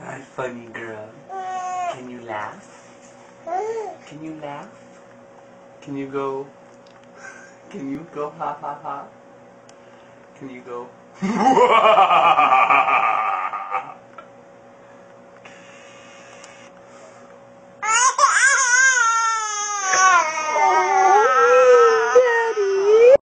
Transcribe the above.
Hi, funny girl. Can you laugh? Can you laugh? Can you go? Can you go ha ha ha? Can you go?